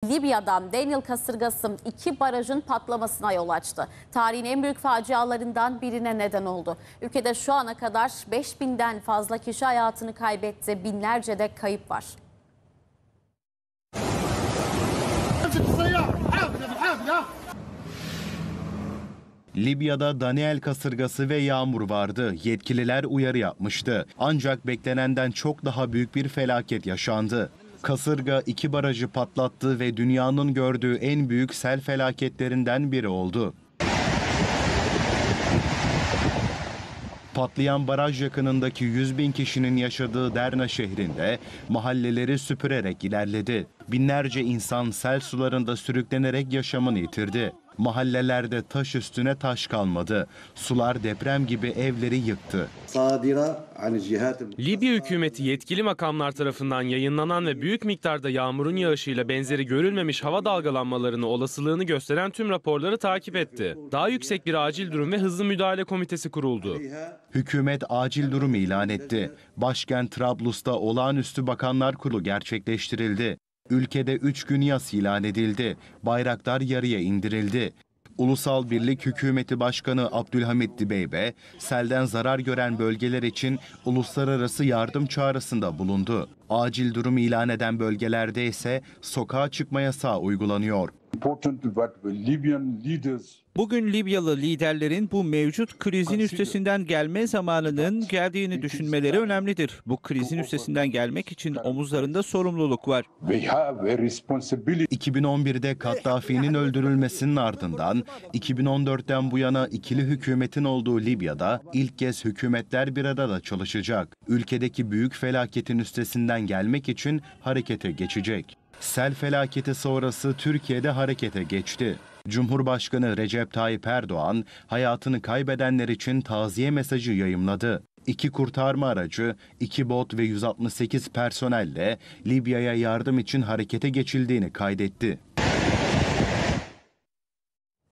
Libya'dan Daniel kasırgası 2 barajın patlamasına yol açtı. Tarihin en büyük facialarından birine neden oldu. Ülkede şu ana kadar 5000'den fazla kişi hayatını kaybetti, binlerce de kayıp var. Libya'da Daniel kasırgası ve yağmur vardı. Yetkililer uyarı yapmıştı. Ancak beklenenden çok daha büyük bir felaket yaşandı. Kasırga 2 barajı patlattı ve dünyanın gördüğü en büyük sel felaketlerinden biri oldu. Patlayan baraj yakınındaki 100.000 kişinin yaşadığı Derna şehrinde mahalleleri süpürerek ilerledi. Binlerce insan sel sularında sürüklenerek yaşamını yitirdi. Mahallelerde taş üstüne taş kalmadı. Sular deprem gibi evleri yıktı. Libya hükümeti yetkili makamlar tarafından yayınlanan ve büyük miktarda yağmurun yağışıyla benzeri görülmemiş hava dalgalanmalarını olasılığını gösteren tüm raporları takip etti. Daha yüksek bir acil durum ve hızlı müdahale komitesi kuruldu. Hükümet acil durum ilan etti. Başkent Trablus'ta olağanüstü bakanlar kurulu gerçekleştirildi. Ülkede 3 gün yas ilan edildi. Bayraklar yarıya indirildi. Ulusal Birlik Hükümeti Başkanı Abdülhamit Dibeybe, selden zarar gören bölgeler için uluslararası yardım çağrısında bulundu. Acil durum ilan eden bölgelerde ise sokağa çıkma yasağı uygulanıyor. Bugün Libyalı liderlerin bu mevcut krizin üstesinden gelme zamanının geldiğini düşünmeleri önemlidir. Bu krizin üstesinden gelmek için omuzlarında sorumluluk var. 2011'de Kaddafi'nin öldürülmesinin ardından 2014'ten bu yana ikili hükümetin olduğu Libya'da ilk kez hükümetler bir arada çalışacak. Ülkedeki büyük felaketin üstesinden gelmek için harekete geçecek. Sel felaketi sonrası Türkiye'de harekete geçti. Cumhurbaşkanı Recep Tayyip Erdoğan hayatını kaybedenler için taziye mesajı yayımladı. 2 kurtarma aracı, 2 bot ve 168 personelle Libya'ya yardım için harekete geçildiğini kaydetti.